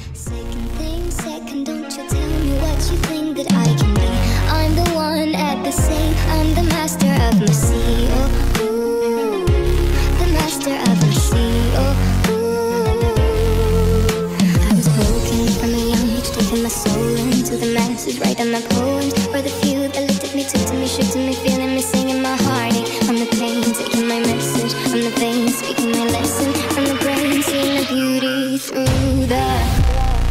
Second thing, second, don't you tell me what you think that I can be. I'm the one at the same, I'm the master of my sea. Oh, ooh, the master of my sea. Oh, ooh. I was broken from a young age, taking my soul into the masses, writing my poems for the few that looked at me, took to me, shook to me, feeling me, singing my heartache. From the pain, taking my message, from the veins, speaking my lesson, from the brain, seeing the beauty through the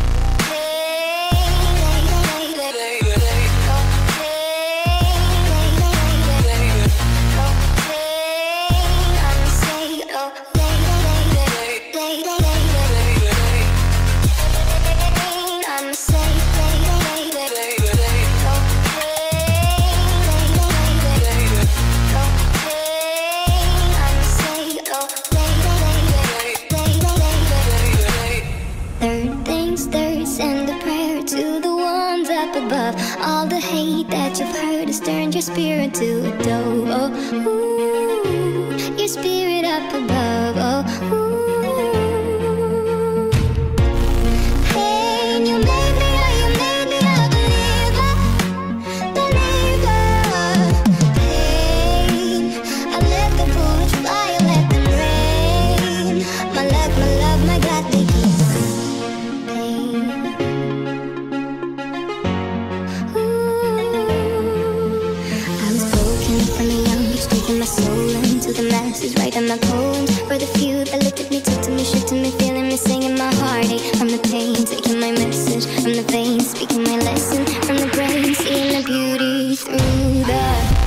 all the hate that you've heard has turned your spirit to a dove. Oh, ooh, your spirit up above. Oh, ooh. Hey, and you made me, oh, you made me a believer, believer. Pain, I let the bullets fly, I let them rain. My love, my God, they keep pain. My soul into the masses, writing my poems for the few that looked at me, took to me, shook to me, feeling me, singing my heartache. From the pain, taking my message, from the veins, speaking my lesson, from the brain, seeing the beauty through the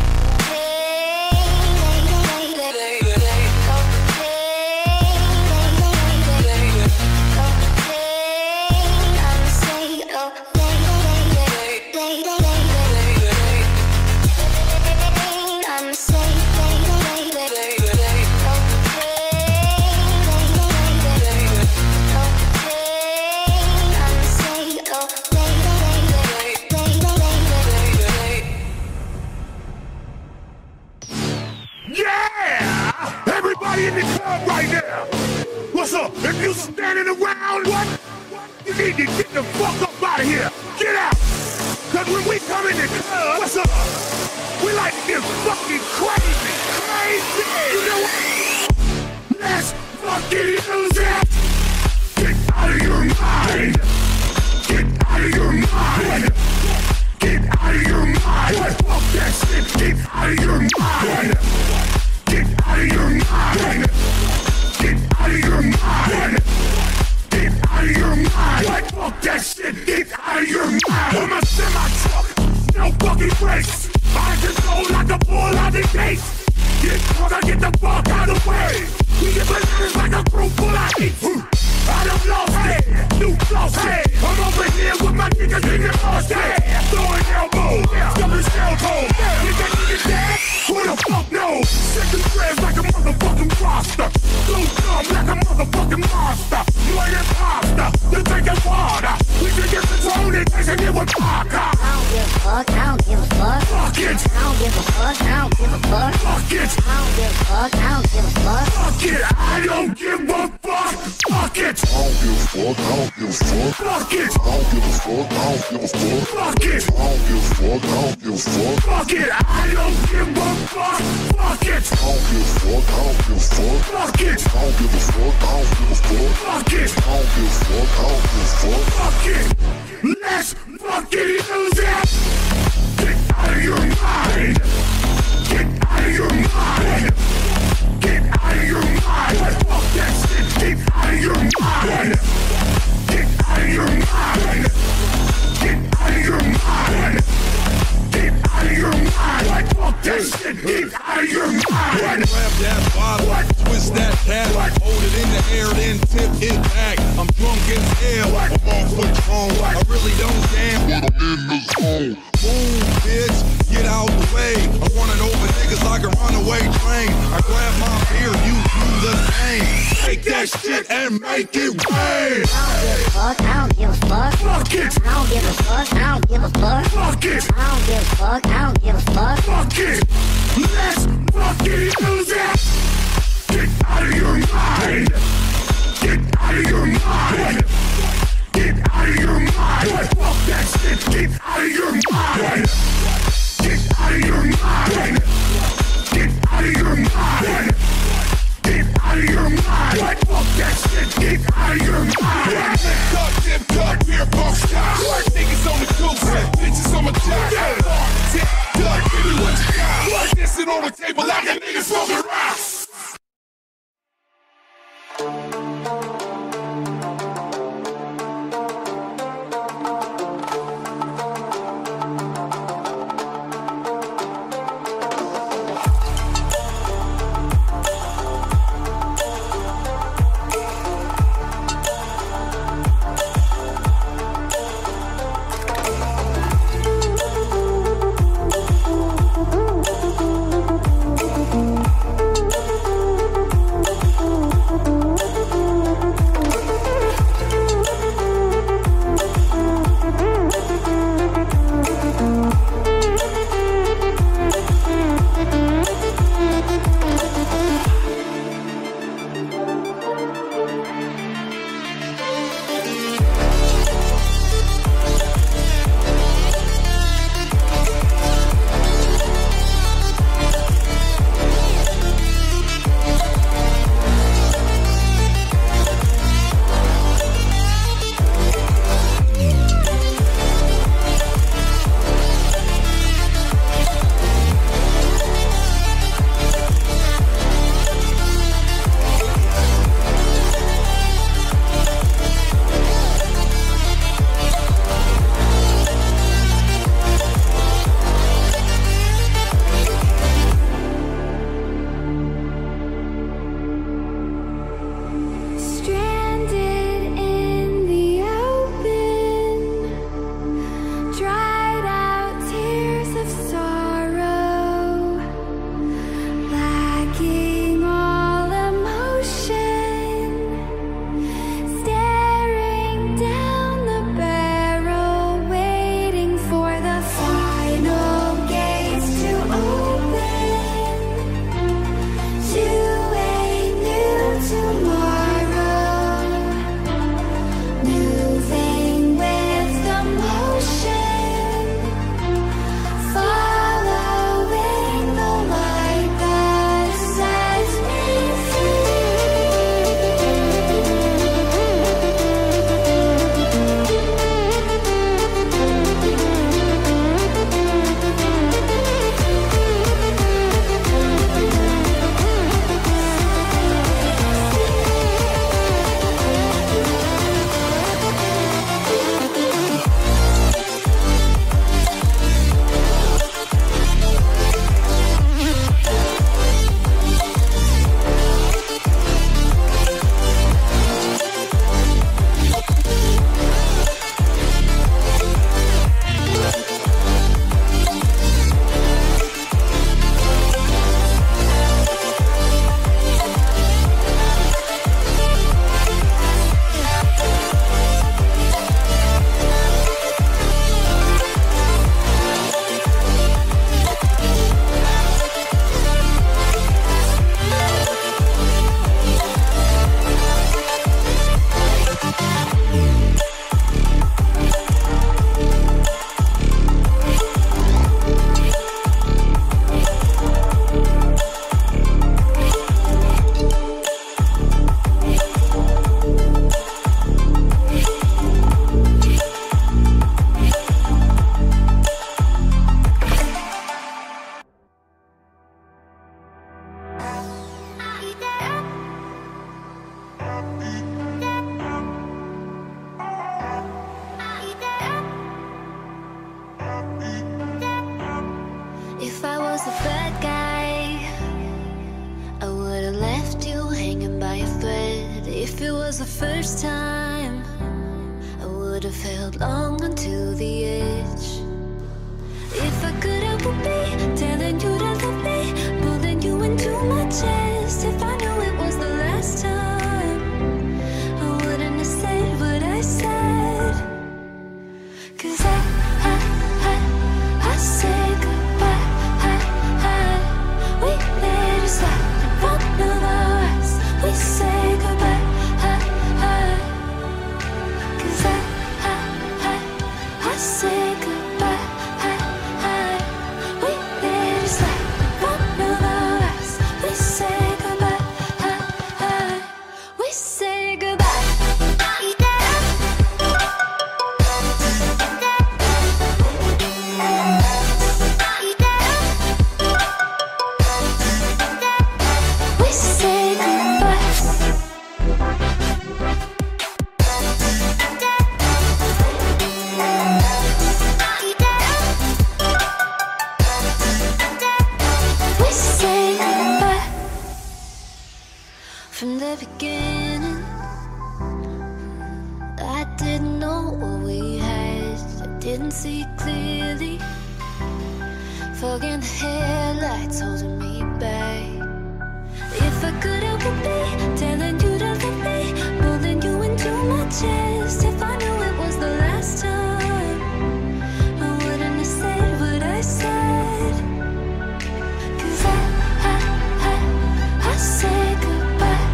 in the club right now. What's up? If you standing around, what? You need to get the fuck up out of here. Get out. Cause when we come in the club, what's up? We like to get fucking crazy. Crazy. You know what? Let's fucking use it. Get out of your mind. Get out of your mind. Get out of your mind. Fuck that shit. Get out of your mind. Get out of your mind! Get out of your mind! Get out of your mind! Like fuck that shit! Get out of your mind! I'm a semi-truck, no fucking brakes. I control like a bull out the gates. Get drunk, I get the fuck out of the way. We get bananas like a group full of heat. I done lost it, new floss it. I'm over here with my niggas in the lost it. Throwing elbows, stuffing shell toes. Nigga, niggas dead? Who the fuck knows? Second threads like a motherfucking roster. Blue thumb like a motherfucking monster. You ain't imposter, you drinking water. We can get the tone and tasting it with vodka. I don't give a fuck, I don't give a fuck. Fuck it. I don't give a fuck, I don't give a fuck. Fuck it. I don't give a fuck, I don't give a fuck. Fuck it, I don't give a fuck. Fuck it. I don't give a fuck, I don't give a fuck. Fuck it. I don't give a fuck, I don't give a fuck. Fuck it. I don't give a fuck, I don't give a fuck. Fuck it, I don't give a fuck. Fuck it. I don't give a fuck, I don't give a fuck. Fuck it. I don't give a fuck, I don't give a fuck. Fuck it. I don't give a fuck, I don't give a fuck. Fuck it. Let's fucking use it. Get out of your mind. Get out of your mind. Get out of your mind. Fuck that shit. Get out of your mind. Get out of your mind. Get out of your mind. Get out of your mind. Fuck that shit. Get out of your mind. Grab that bottle, twist that cap, hold it in the air, then tip it back. I'm drunk as hell, I'm on Patron. I really don't damn what I'm in the zone. Boom, bitch, get out the way. I'm running over niggas like a runaway train. I grab my beer, you do the same. Take that shit and make it rain. I don't give a fuck, I don't give a fuck. Fuck it. I don't give a fuck, I don't give a fuck. Fuck it. I don't give a fuck, I don't give a fuck. Fuck it. Let's fucking use it. Get out of your mind. Get out of your mind. dancing on the table like a nigga smoking rocks. was the first time, I would have held long until the edge. If I could help it be telling you to love me, pulling you into my chest. If I knew it was the last time, I wouldn't have said what I said. 'Cause I said goodbye. We let it slide in front of our eyes. We say goodbye. 'Cause I say goodbye. We let it slide in front of our eyes. We say goodbye. didn't see clearly. Fog in the headlights holding me back. If I could help it be telling you to let me, pulling you into my chest. If I knew it was the last time, I wouldn't have said what I said. 'Cause I said goodbye.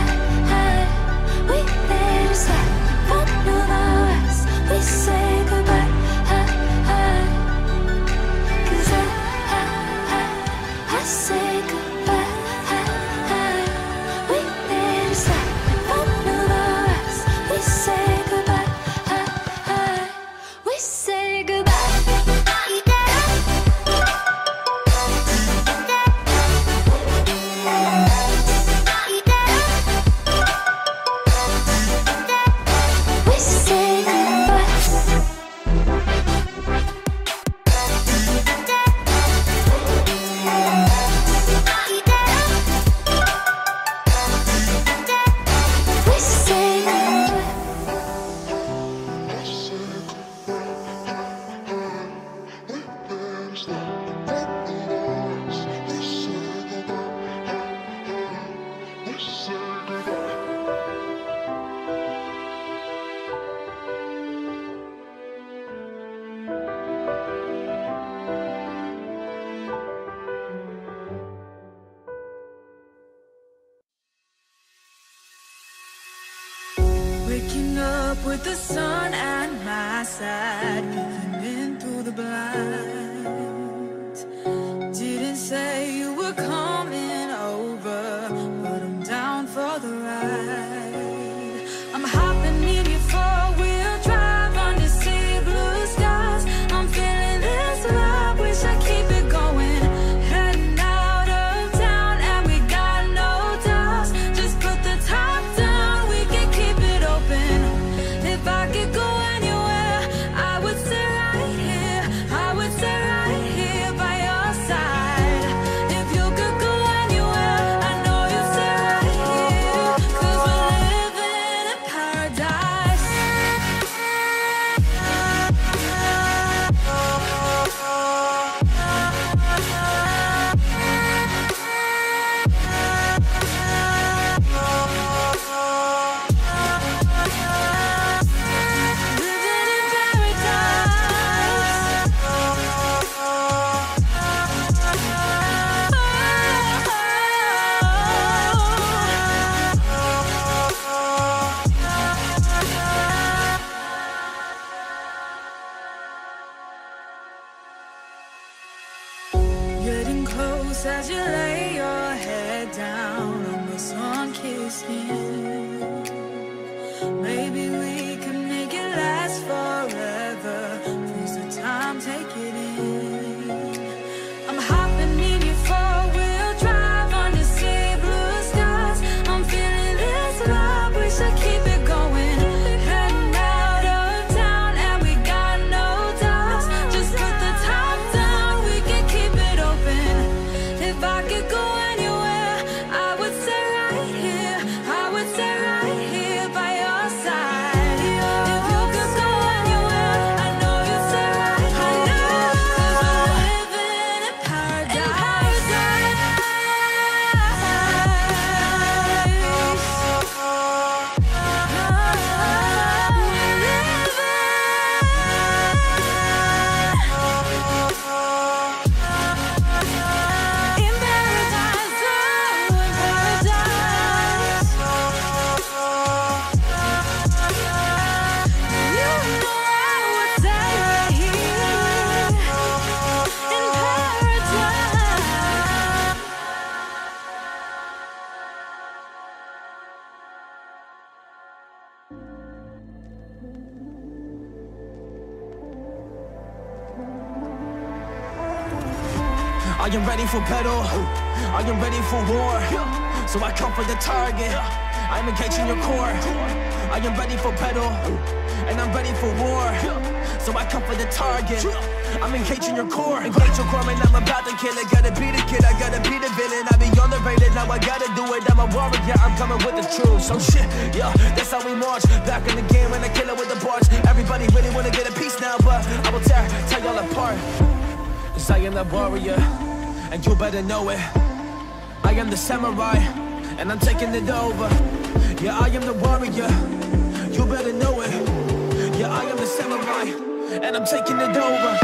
We made a stop from the us. We say goodbye. 'Cause I say goodbye. We made a stop from the us. We say goodbye. We say goodbye. We say goodbye. We say goodbye. Waking up with the sun at my side, peeking in through the blinds. Didn't say you were coming over, but I'm down for the ride. I'm hopping in your four-wheel drive under sea blue skies. I'm feeling this vibe, wish I keep it going. Heading out of town and we got no doubts. Just put the top down, we can keep it open. If I could go anywhere, I would stay right here. I would stay right here by your side. If you could go anywhere, I know you'd stay right here. 'Cause we're living in paradise. Living in Getting close as you lay your head down on the sun-kissed skin. Maybe we can make it last forever. Please the time, take it in. I'm hopping in your four-wheel drive under sea blue skies. I'm feeling this vibe, wish I keep it going. Heading out of town and we got no doubts. Just put the top down, we can keep it open. If I could go anywhere, I would stay right here. I would stay right here by your side. If you could go anywhere, I know you'd stay right here. 'Cause we're living in paradise. In paradise, oh, in paradise. You know I would stay right here. In paradise. I am ready for battle. I am ready for war. So I come for the target. I'm engaging your core. I am ready for battle. And I'm ready for war. So I come for the target. I'm engaging your core. Engage your core, and I'm about to kill it. Gotta be the kid, I gotta be the villain. I be on the rated, now I gotta do it. I'm a warrior, I'm coming with the truth. So shit, yeah, that's how we march. Back in the game when I kill it with the bars. Everybody really wanna get a piece now, but I will Cause I am the warrior, and you better know it. I am the samurai, and I'm taking it over. Yeah, I am the warrior, you better know it. Yeah, I am the samurai, and I'm taking it over.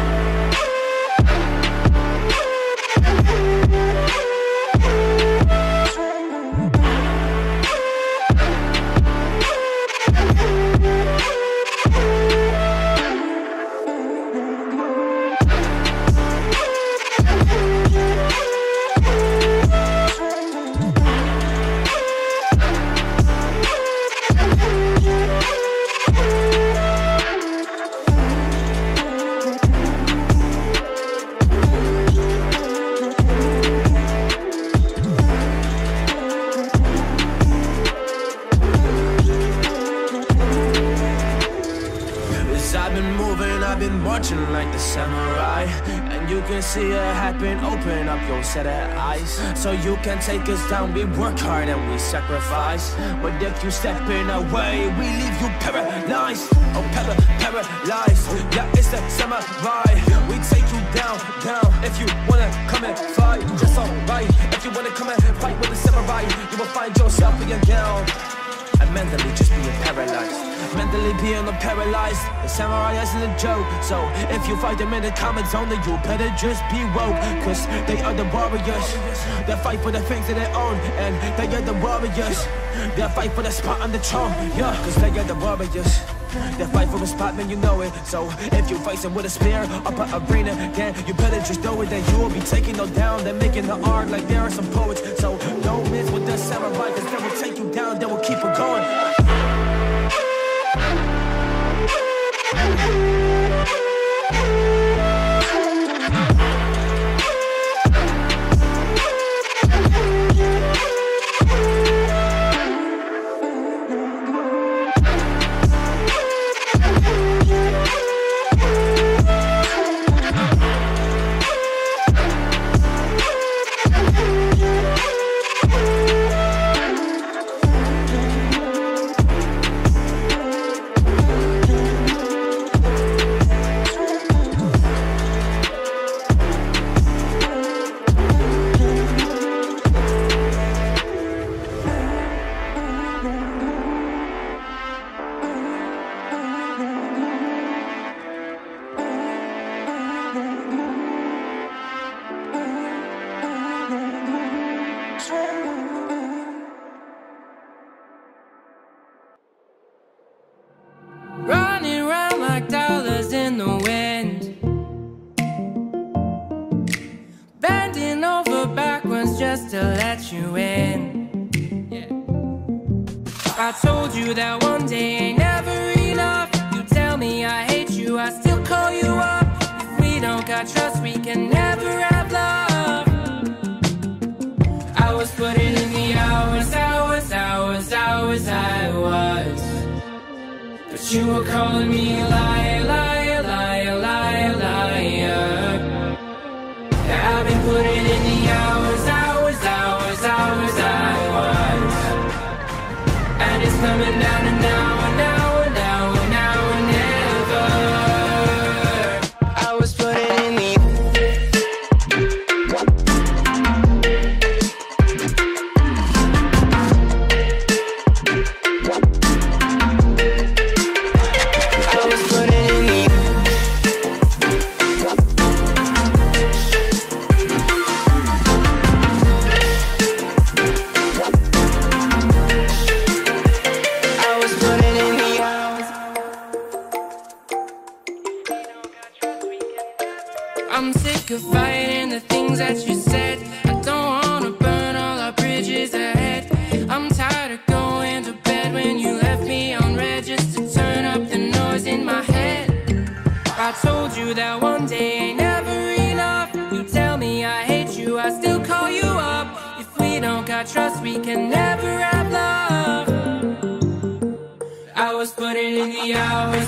Like the samurai, and you can see it happen. Open up your set of eyes, so you can take us down. We work hard and we sacrifice, but if you step in our way, we leave you paralyzed. Oh, paralyzed. Yeah, it's the samurai. We take you down. If you wanna come and fight, just alright. If you wanna come and fight with the samurai, you will find yourself being down and mentally just being paralyzed. Mentally being paralyzed. The samurai isn't a joke. So if you fight them in the comment zone, then you better just be woke. Cause they are the warriors. They fight for the things that they own. And they are the warriors. They fight for the spot on the throne. Yeah, cause they are the warriors. They fight for a spot, man, you know it. So if you face them with a spear up an arena, then you better just know it. That you will be taking them down. They're making the art like there are some poets. So don't miss with the samurai, cause they will take you down. They will keep it going. Just to let you in. Yeah. I told you that one day ain't never enough. You tell me I hate you, I still call you up. If we don't got trust, we can never have love. I was putting in the hours, I was. But you were calling me a liar, liar, liar, liar, liar. I've been putting in the hours, I was. And it's coming down to now and now and now and now and never. I was putting in the I'm sick of fighting the things that you said. I don't wanna burn all our bridges ahead. I'm tired of going to bed when you left me on red just to turn up the noise in my head. I told you that one day ain't never enough. You tell me I hate you, I still call you up. If we don't got trust, we can never have love. I was putting in the hours,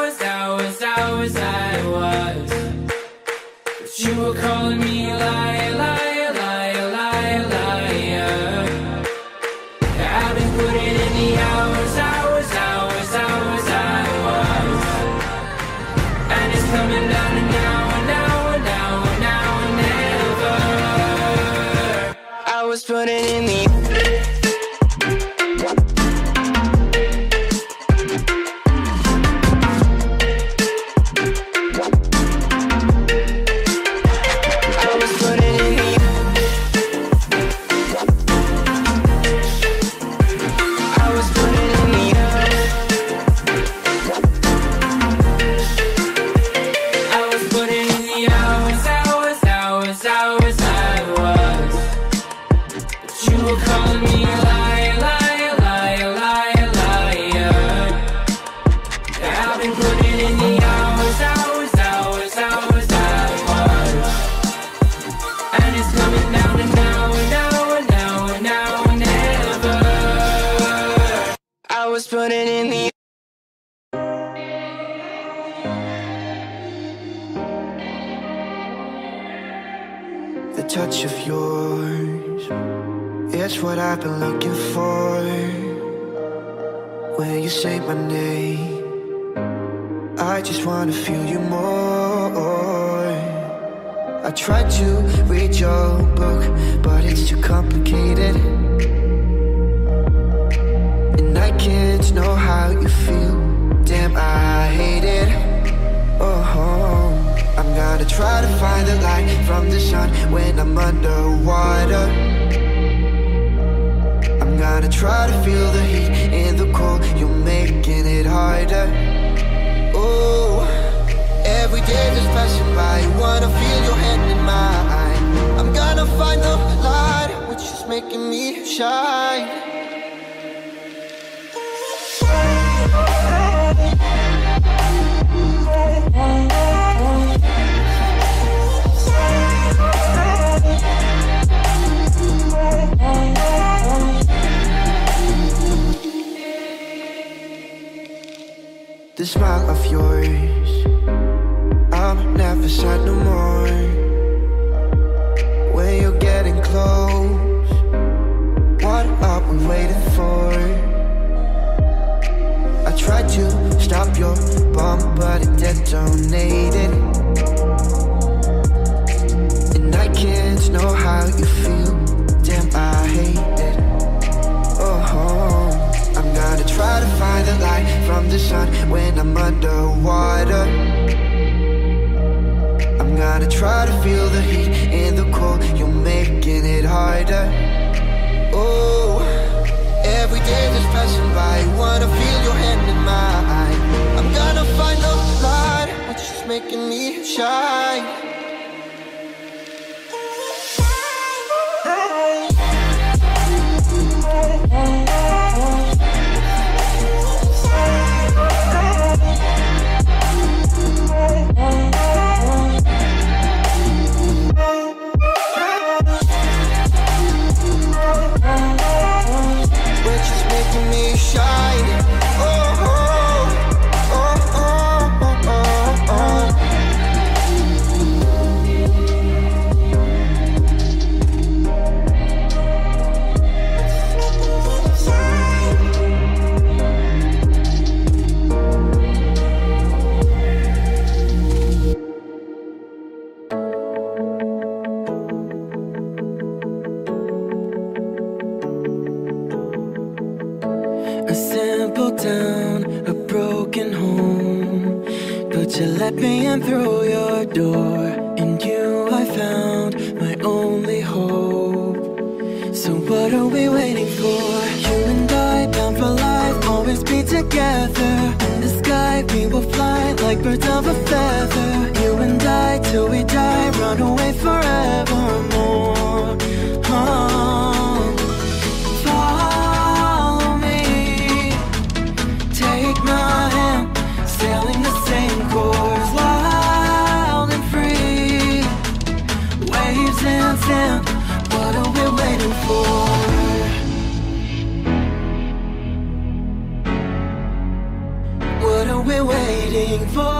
I was. You were calling me a liar, liar, liar, liar, liar. I've been putting in the hours, I was. And it's coming down to now and now and now and been putting in the hours, and it's coming down to now and never. I was putting in the touch of yours, it's what I've been looking for. When you say my name, I just wanna feel you more. I tried to read your book, but it's too complicated, and I can't know how you feel. Damn, I hate it. Oh, I'm gonna try to find the light from the sun when I'm underwater. I'm gonna try to feel the heat in the cold. You're making it harder. Oh, every day that's passing by, I wanna feel your hand in mine. I'm gonna find the light, which is making me shine. The smile of yours, I'm never sad no more. When you're getting close, what are we waiting for? I tried to stop your bomb, but it detonated, and I can't know how you feel. Damn, I hate it. Oh, I'm gonna try to find the light from the sun when I'm underwater. I'm gonna try to feel the heat in the cold. You're making it harder. Oh, every day that's passing by, I wanna feel your hand in mine. I'm gonna find the light, which is making me shine. Which is making me shine. Oh, oh, oh, oh, oh, oh, oh. A simple town, a broken home, but you let me in through your door. In you I found my only hope. So what are we waiting for? You and I, bound for life, always be together. In the sky we will fly like birds of a feather. You and I, till we die, run away forevermore. Oh. Follow me, take my hand, sailing the same course, wild and free. Waves and sand, what are we waiting for? What are we waiting for?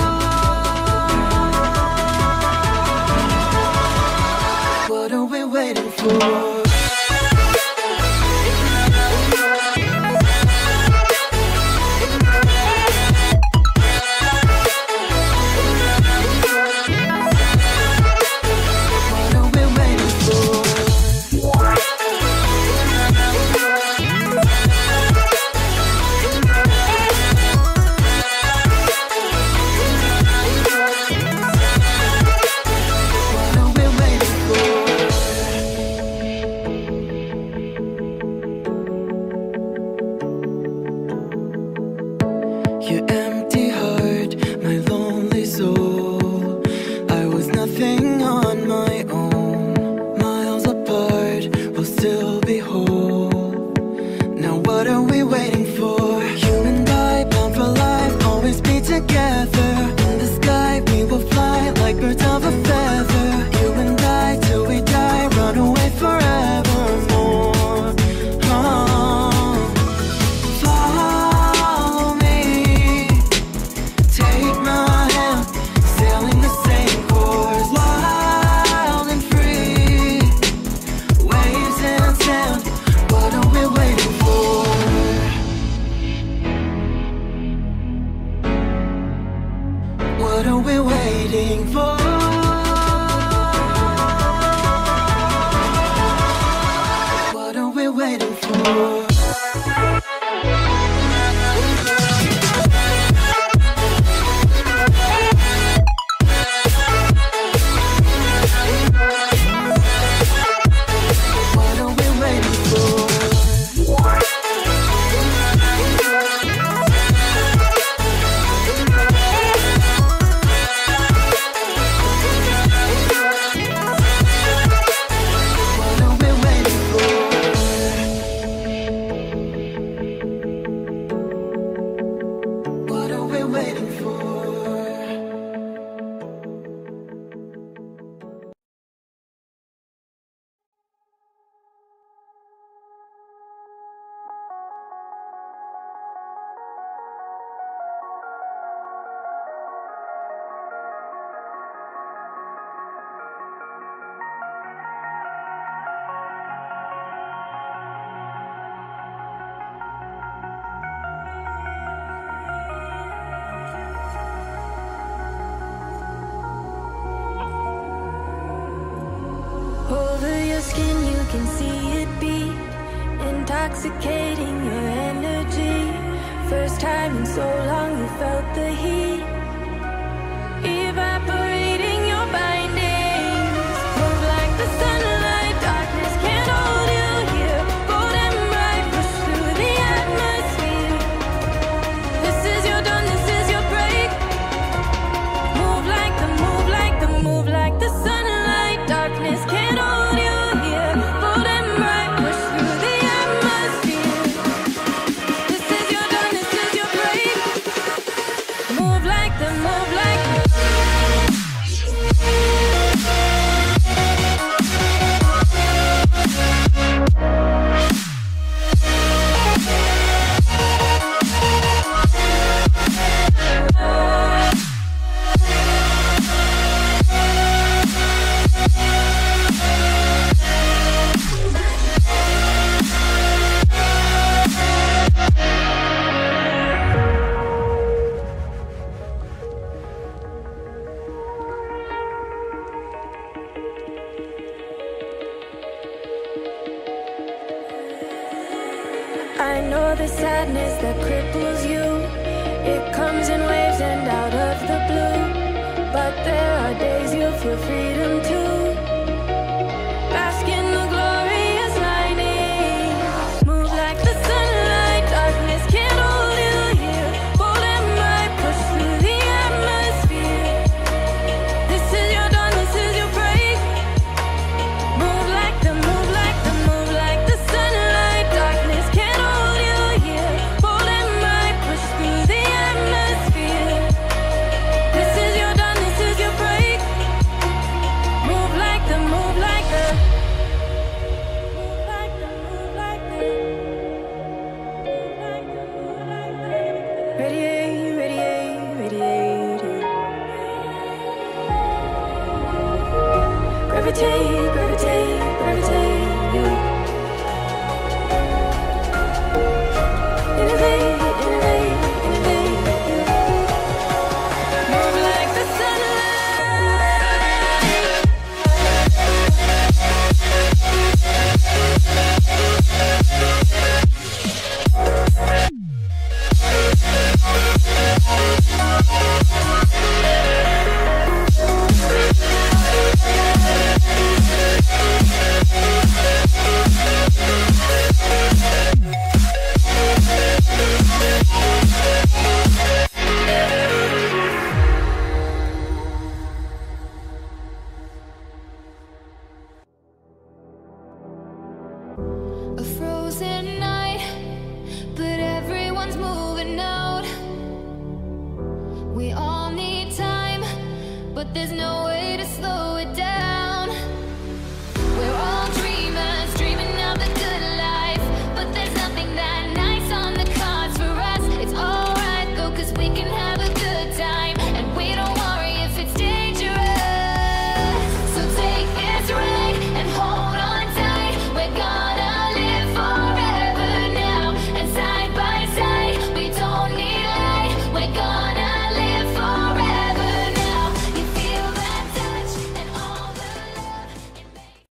What are we waiting for? Your empty heart, my lonely soul. I was nothing on my own. Miles apart, we'll still be whole. Now what are we waiting for? You and I, bound for life, always be together. In the sky we will fly like birds of a feather. You and I till we die, run away forevermore. Follow me, take my hand, sailing the same course. Wild and free, waves and sand, what are we waiting for? What are we waiting for? What are we waiting for? Over your skin you can see it beat, intoxicating your energy. First time in so long you felt the heat, evaporating your bindings. Move like the sunlight, darkness can't hold you here. Bold and bright, push through the atmosphere. This is your dawn, this is your break. Move like the, move like the, move like the sunlight, darkness can't hold you here. Bold and bright, push through the atmosphere. This is your dawn, this is your break. Move like the, move like the. I know the sadness that cripples you. It comes in waves and out of the blue. But there are days you feel freedom too. Bask in the glorious lightning. Move like the sunlight, darkness can't hold you here. Bold and bright, push through the atmosphere. This is your dawn, this is your break. Move like the, move like the, move like the sunlight, darkness can't hold you here. Bold and bright, push through the atmosphere. This is your dawn, this is your break. Move like the, move like the, move like the, move like the, move like the, move like the. Radiate, radiate, radiate. Gravitate, gravitate, gravitate. Innovate, innovate, innovate. Move like the sunlight. but there's no way to slow it down.